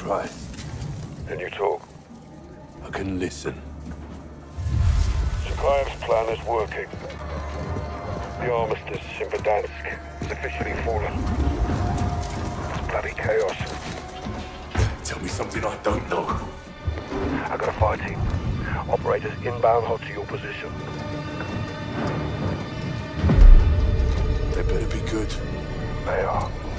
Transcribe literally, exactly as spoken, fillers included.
Right. Can you talk? I can listen. Zakhaev's plan is working. The armistice in Verdansk is officially fallen. It's bloody chaos. Tell me something I don't know. I got a fire team. Operators inbound hot to your position. They better be good. They are.